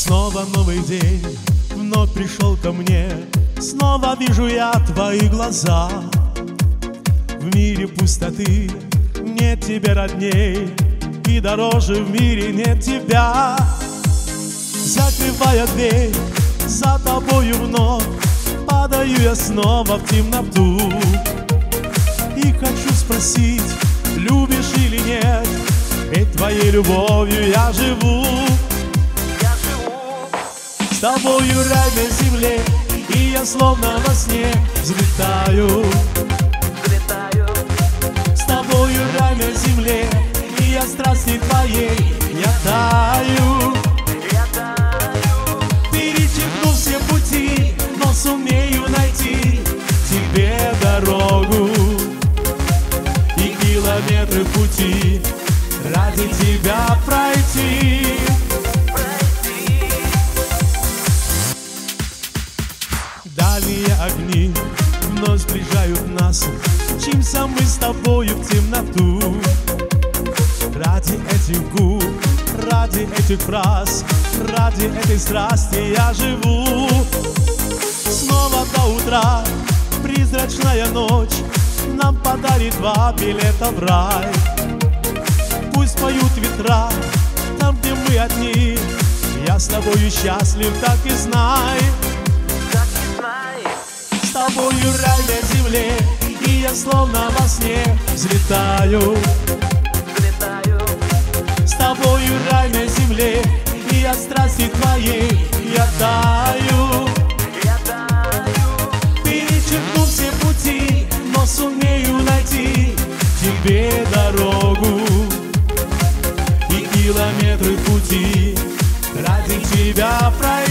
Снова новый день, вновь пришел ко мне. Снова вижу я твои глаза. В мире пустоты нет тебя родней, и дороже в мире нет тебя. Закрывая дверь, за тобою вновь падаю я снова в темноту. И хочу спросить, любишь или нет, ведь твоей любовью я живу. С тобою рай на земле, и я словно во сне взлетаю. С тобою рай на земле, и я страсти твоей, я таю. Перечеркну все пути, но сумею найти тебе дорогу. И километры пути ради тебя пройти. Дальние огни вновь сближают нас, мчимся мы с тобою в темноту. Ради этих губ, ради этих фраз, ради этой страсти я живу. Снова до утра призрачная ночь нам подарит два билета в рай. Пусть поют ветра там, где мы одни, я с тобою счастлив, так и знай. С тобою рай на земле, и я словно во сне взлетаю. С тобою рай на земле, и от страсти твоей я таю. Перечеркну все пути, но сумею найти тебе дорогу. И километры пути ради тебя пройти.